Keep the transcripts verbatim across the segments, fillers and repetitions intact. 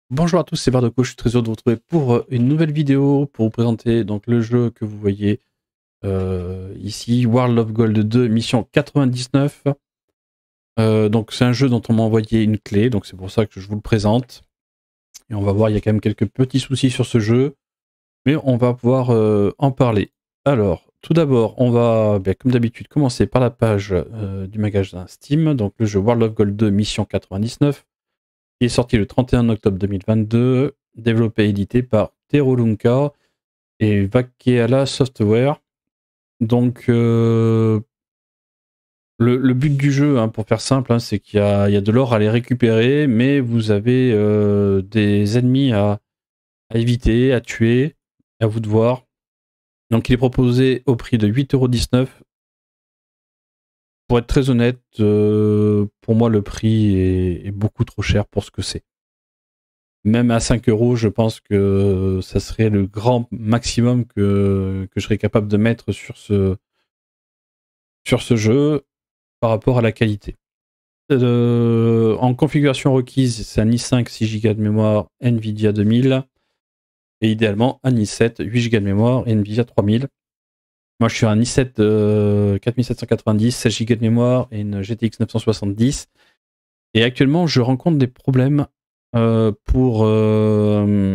Bonjour à tous, c'est Bardoco, je suis très heureux de vous retrouver pour une nouvelle vidéo pour vous présenter donc le jeu que vous voyez euh, ici, World of Gold deux, mission quatre-vingt-dix-neuf. Euh, donc c'est un jeu dont on m'a envoyé une clé, donc c'est pour ça que je vous le présente. Et on va voir, il y a quand même quelques petits soucis sur ce jeu, mais on va pouvoir euh, en parler. Alors, tout d'abord, on va, bien, comme d'habitude, commencer par la page euh, du magasin Steam, donc le jeu World of Gold deux, mission quatre-vingt-dix-neuf. Il est sorti le trente et un octobre deux mille vingt-deux, développé et édité par Terolunka et Vakeala Software. Donc, euh, le, le but du jeu, hein, pour faire simple, hein, c'est qu'il y a, il y a de l'or à les récupérer, mais vous avez euh, des ennemis à, à éviter, à tuer, à vous de voir. Donc, il est proposé au prix de huit euros dix-neuf. Pour être très honnête, euh, pour moi, le prix est, est beaucoup trop cher pour ce que c'est. Même à cinq euros, je pense que ça serait le grand maximum que, que je serais capable de mettre sur ce, sur ce jeu par rapport à la qualité. Euh, en configuration requise, c'est un i cinq six giga de mémoire, Nvidia deux mille, et idéalement un i sept huit giga de mémoire et Nvidia trois mille. Moi je suis un i sept euh, quatre mille sept cent quatre-vingt-dix, seize giga de mémoire et une G T X neuf cent soixante-dix. Et actuellement je rencontre des problèmes euh, pour euh,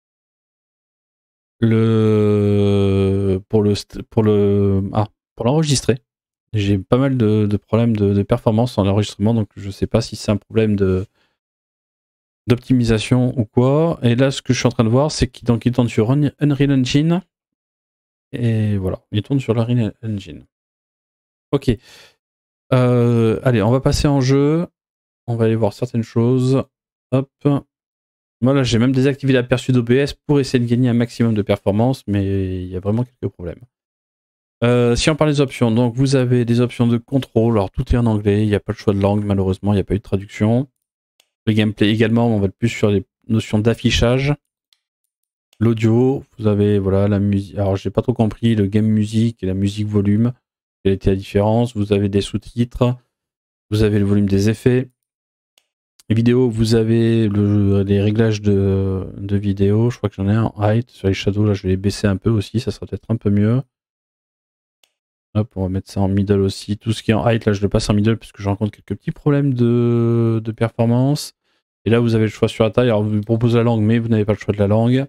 le pour le pour le ah pour l'enregistrer. J'ai pas mal de, de problèmes de, de performance en enregistrement, donc je sais pas si c'est un problème de d'optimisation ou quoi. Et là, ce que je suis en train de voir, c'est qu'il donc il tourne sur Unreal Engine. Et voilà, il tourne sur l'Unreal Engine. Ok. Euh, allez, on va passer en jeu. On va aller voir certaines choses. Hop. Voilà, j'ai même désactivé l'aperçu d'O B S pour essayer de gagner un maximum de performance, mais il y a vraiment quelques problèmes. Euh, si on parle des options, donc vous avez des options de contrôle, alors tout est en anglais, il n'y a pas le choix de langue, malheureusement, il n'y a pas eu de traduction. Le gameplay également, on va plus sur les notions d'affichage. L'audio, vous avez voilà la musique, alors j'ai pas trop compris le game music et la musique volume, quelle était la différence. Vous avez des sous-titres, vous avez le volume des effets. Les vidéos, vous avez le, les réglages de, de vidéo, je crois que j'en ai un en height, sur les shadows, là je vais les baisser un peu aussi, ça sera peut-être un peu mieux. Hop, on va mettre ça en middle aussi. Tout ce qui est en height, là, je le passe en middle parce que je rencontre quelques petits problèmes de, de performance. Et là, vous avez le choix sur la taille. Alors, vous proposez la langue, mais vous n'avez pas le choix de la langue.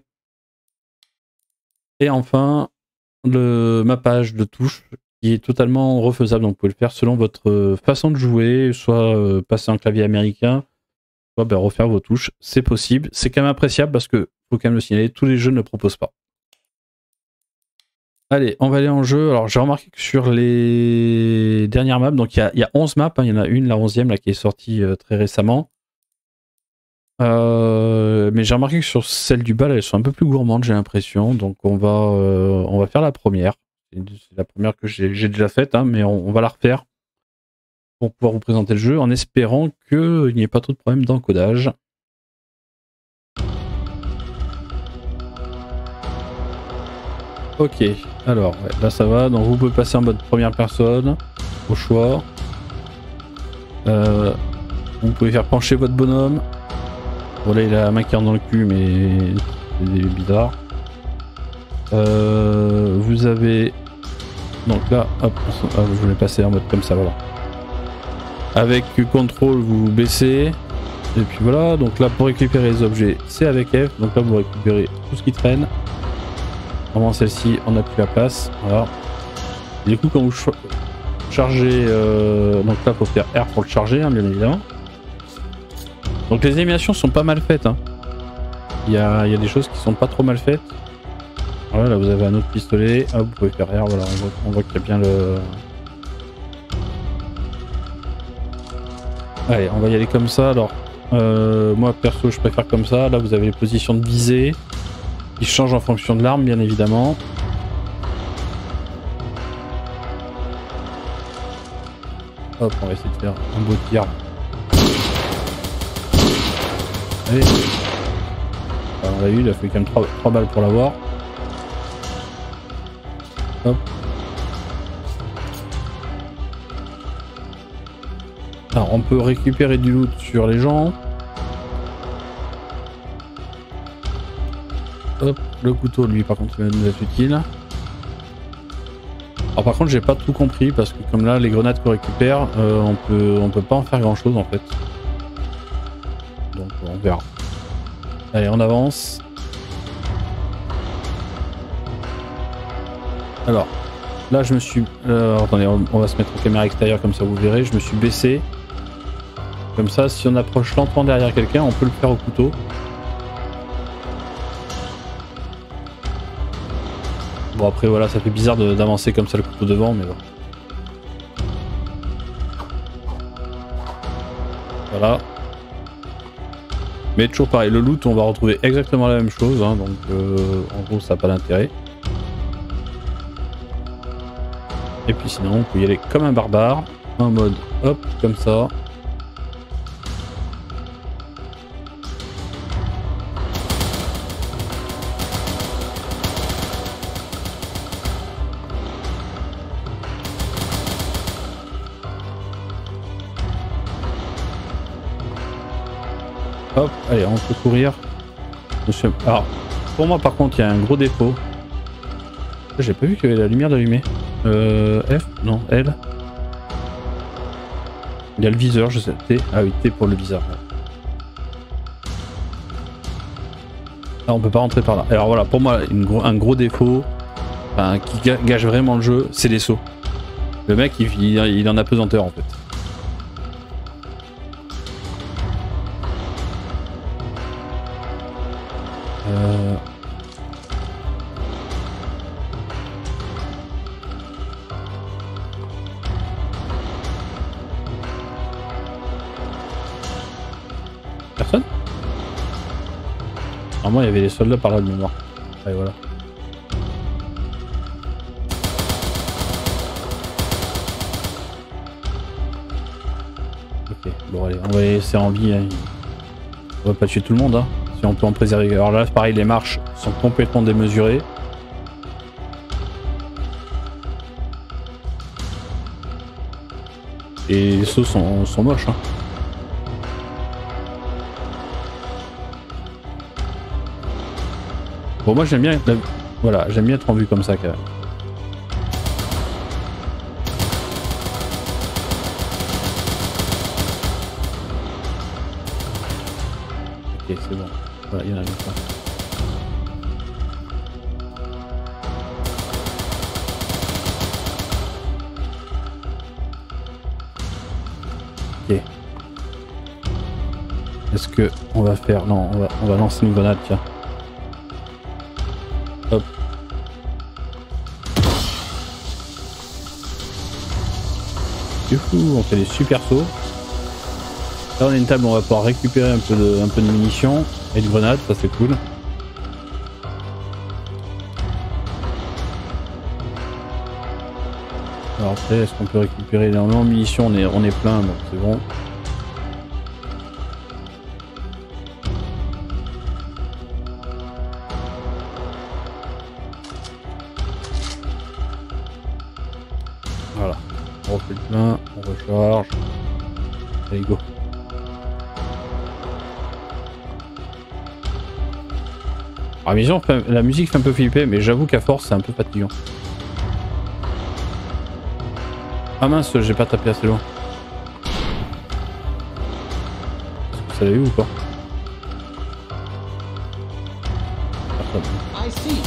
Et enfin, le mappage de touches qui est totalement refaisable. Donc, vous pouvez le faire selon votre façon de jouer, soit euh, passer en clavier américain, soit ben, refaire vos touches. C'est possible. C'est quand même appréciable parce que, faut quand même le signaler, tous les jeux ne le proposent pas. Allez, on va aller en jeu. Alors, j'ai remarqué que sur les dernières maps, donc il y a, y a onze maps, hein, il y en a une, la onzième, là, qui est sortie euh, très récemment. Euh, mais j'ai remarqué que sur celle du bal, elles sont un peu plus gourmandes, j'ai l'impression. Donc, on va, euh, on va faire la première. C'est la première que j'ai déjà faite, hein, mais on, on va la refaire pour pouvoir vous présenter le jeu en espérant qu'il n'y ait pas trop de problèmes d'encodage. Ok, alors ouais, là ça va, donc vous pouvez passer en mode première personne, au choix. Euh, vous pouvez faire pencher votre bonhomme. Bon là il a la main qui rentre dans le cul mais c'est bizarre. Euh, vous avez... Donc là, hop, ah, je voulais passer en mode comme ça, voilà. Avec contrôle vous baissez. Et puis voilà, donc là pour récupérer les objets c'est avec F, donc là vous récupérez tout ce qui traîne. Normalement celle-ci on n'a plus la place, voilà. Et du coup quand vous ch chargez, euh, donc là faut faire R pour le charger, hein, bien évidemment. Donc les animations sont pas mal faites, hein. Il y a, il y a des choses qui sont pas trop mal faites. Voilà, là vous avez un autre pistolet, ah, vous pouvez faire R, voilà, on voit, on voit qu'il y a bien le... Allez, on va y aller comme ça, alors euh, moi perso je préfère comme ça, là vous avez les positions de visée. Il change en fonction de l'arme, bien évidemment. Hop, on va essayer de faire un beau tir. Allez. Alors, on l'a eu, il a fait quand même trois balles pour l'avoir. Hop. Alors, on peut récupérer du loot sur les gens. Hop, le couteau, lui, par contre, il va nous être utile. Alors par contre, j'ai pas tout compris parce que comme là, les grenades qu'on récupère, euh, on peut, on peut pas en faire grand chose en fait. Donc on verra. Allez, on avance. Alors, là, je me suis... Euh, attendez, on, on va se mettre en caméra extérieure comme ça, vous verrez. Je me suis baissé. Comme ça, si on approche lentement derrière quelqu'un, on peut le faire au couteau. Bon après voilà, ça fait bizarre d'avancer comme ça le couteau devant, mais bon. Voilà. Mais toujours pareil, le loot on va retrouver exactement la même chose, hein, donc euh, en gros ça n'a pas d'intérêt. Et puis sinon on peut y aller comme un barbare, en mode hop, comme ça. Hop, allez, on peut courir. Alors, pour moi par contre, il y a un gros défaut. J'ai pas vu qu'il y avait la lumière d'allumée. Euh, F Non, L. Il y a le viseur, je sais. T. Ah oui, T pour le viseur. Là, on peut pas rentrer par là. Alors voilà, pour moi, une gros, un gros défaut enfin, qui gâche vraiment le jeu, c'est les sauts. Le mec, il, il, il en a pesanteur en fait. Euh... Personne? Normalement il y avait les soldats par là de mémoire. Allez voilà. Ok, bon allez, on va les laisser en vie. Hein. On va pas tuer tout le monde hein. Si on peut en préserver. Alors là, pareil, les marches sont complètement démesurées. Et les sauts sont, sont moches. Hein. Bon, moi j'aime bien, la... voilà, j'aime bien être en vue comme ça quand même. Ok, c'est bon. Voilà, il y en a même pas. Ok. Est-ce que on va faire... Non, on va, on va lancer une grenade, tiens. Hop. Du coup, on fait des super sauts. Là on a une table où on va pouvoir récupérer un peu de, un peu de munitions et de grenades, ça c'est cool. Alors après, est-ce qu'on peut récupérer énormément de munitions? On est, on est plein, donc c'est bon. Voilà, on refait le plein, on recharge. Allez, go. Alors, la, mission, la musique fait un peu flipper, mais j'avoue qu'à force c'est un peu fatigant. Ah mince, j'ai pas tapé assez loin. Est-ce que ça l'a eu ou pas? I see.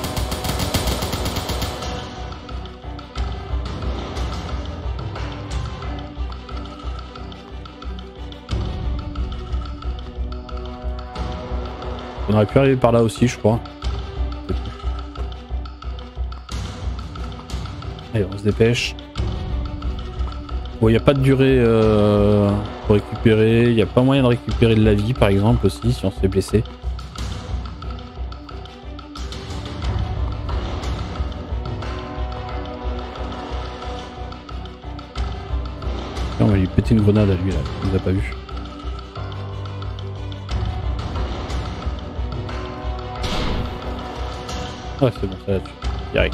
On aurait pu arriver par là aussi, je crois. Allez, on se dépêche. Bon, il n'y a pas de durée euh, pour récupérer. Il n'y a pas moyen de récupérer de la vie, par exemple, aussi, si on se fait blesser. Et on va lui péter une grenade à lui, là. Il nous a pas vu. Ouais, c'est bon, ça là-dessus. Direct.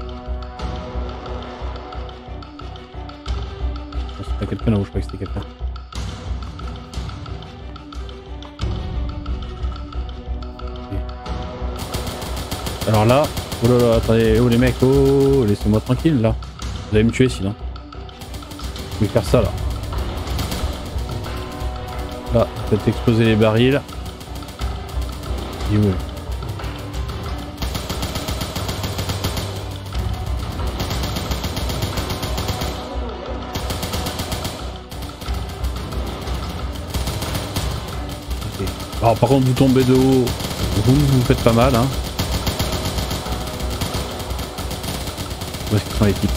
C'est pas quelqu'un là où je crois que c'était quelqu'un. Alors là, oh là là, attendez, oh les mecs, oh, laissez-moi tranquille là. Vous allez me tuer sinon. Je vais faire ça là. Là, faites exploser les barils. Et ouais. Okay. Alors par contre vous tombez de haut, vous vous faites pas mal hein. Où est-ce qu'ils sont les types?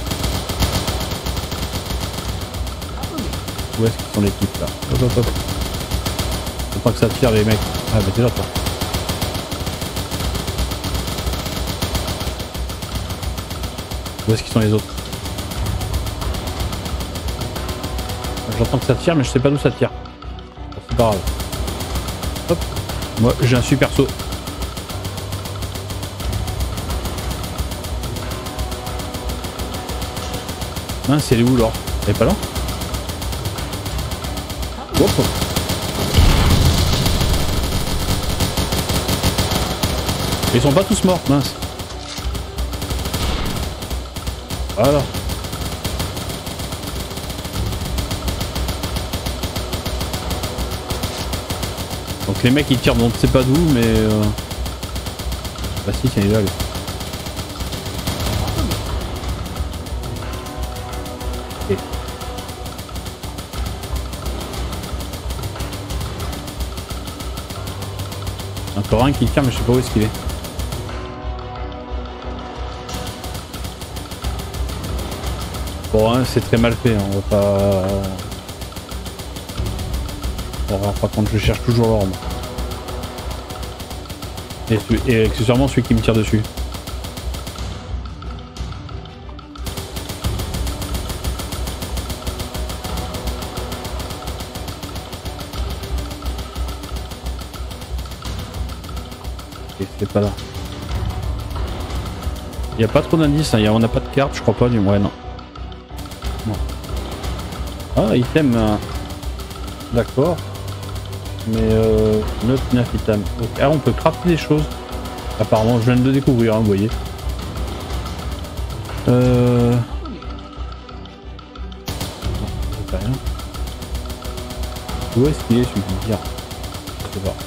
Où est-ce qu'ils sont les types là? Hop hop hop. Faut pas que ça tire les mecs. Ah bah t'es là toi. Où est-ce qu'ils sont les autres? J'entends que ça tire mais je sais pas d'où ça tire. C'est pas grave. Hop. Moi j'ai un super saut. Mince, c'est où l'or? Elle est pas là? Hop. Ils sont pas tous morts, mince. Voilà. Donc les mecs ils tirent on ne sait pas d'où mais... Euh... Bah si, tiens il est là lui. Okay. Encore un qui tire mais je sais pas où est-ce qu'il est. Bon hein, c'est très mal fait, hein. On va pas... Bon, par contre je cherche toujours l'orme. Et, et accessoirement celui qui me tire dessus. Et c'est pas là. Il n'y a pas trop d'indices, hein. On n'a pas de carte, je crois pas du moins, non. Non. Ah, item. Euh... D'accord. Mais euh. neuf neuf item. Donc, ah, on peut crafter des choses. Apparemment, je viens de le découvrir, hein, vous voyez. Euh. Non, c'est rien. Où est-ce qu'il est celui qui tire? Je sais pas.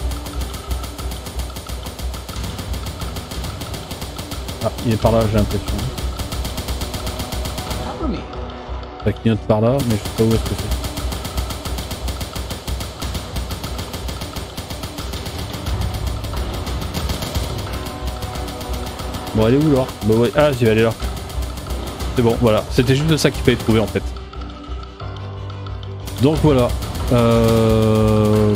Ah, il est par là, j'ai l'impression. Ça clignote par là, mais je sais pas où est-ce que c'est. Bon, elle est où là? Bah ouais, ah, j'y vais aller là. C'est bon, voilà. C'était juste de ça qu'il fallait trouver en fait. Donc voilà. Euh...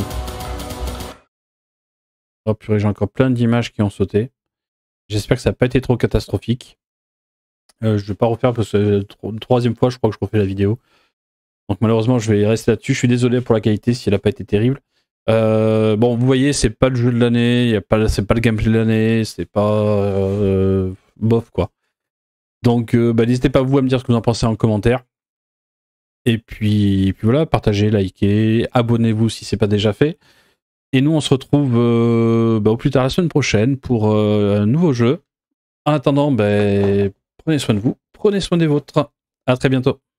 Oh purée, j'ai encore plein d'images qui ont sauté. J'espère que ça n'a pas été trop catastrophique. Euh, je ne vais pas refaire parce que c'est la troisième fois je crois que je refais la vidéo. Donc malheureusement je vais rester là-dessus. Je suis désolé pour la qualité si elle n'a pas été terrible. Euh, bon vous voyez c'est pas le jeu de l'année, c'est pas le gameplay de l'année, c'est pas euh, bof quoi. Donc euh, bah, n'hésitez pas vous à me dire ce que vous en pensez en commentaire. Et puis, et puis voilà, partagez, likez, abonnez-vous si c'est pas déjà fait. Et nous on se retrouve euh, bah, au plus tard la semaine prochaine pour euh, un nouveau jeu. En attendant, bah, prenez soin de vous, prenez soin des vôtres. À très bientôt.